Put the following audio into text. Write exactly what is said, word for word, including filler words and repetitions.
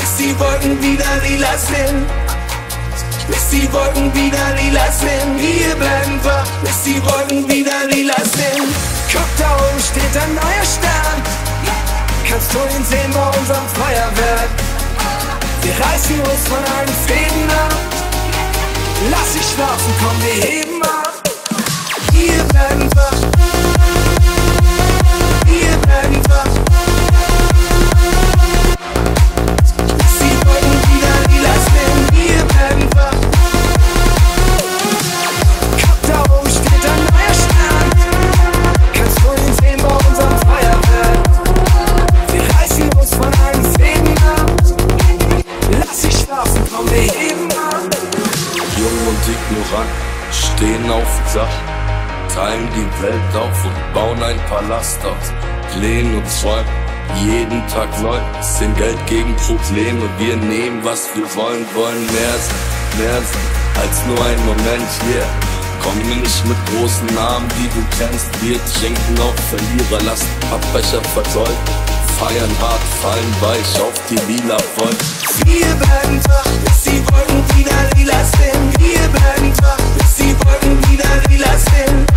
bis die Wolken wieder lila sind. Bis die Wolken wieder lila sind. Wir bleiben wach, bis die Wolken wieder lila sind. Guck, da oben steht ein neuer Stern. Kannst du ihn sehen bei unserem Feuerwerk? Wir reißen uns von allen Fäden ab. Lass dich schlafen, komm, wir heben ab. Wir bleiben wach. Wir bleiben wach. Bis die Wolken wieder lila sind. Wir bleiben wach. Guck, da oben steht ein neuer Stern. Kannst du ihn sehen bei unserem Feuerwerk? Wir reißen uns von allen Fäden ab. Lass dich schlafen, komm, wir heben ab. Jung und ignorant, stehen auf dem Dach, teilen die Welt auf und bauen ein Palast aus. Plänen und träumen, jeden Tag neu, sind Geld gegen Probleme. Wir nehmen, was wir wollen, wollen mehr sein, mehr sein als nur ein Moment hier. Yeah. Komm mir nicht mit großen Namen, die du kennst. Wir trinken auf Verlierer, lassen Pappbecher versäumen. Feiern hart, fallen weich auf die lila Wolken. Wir bleiben wach, bis die Wolken wieder lila sind. Wir bleiben wach, bis die Wolken wieder lila sind.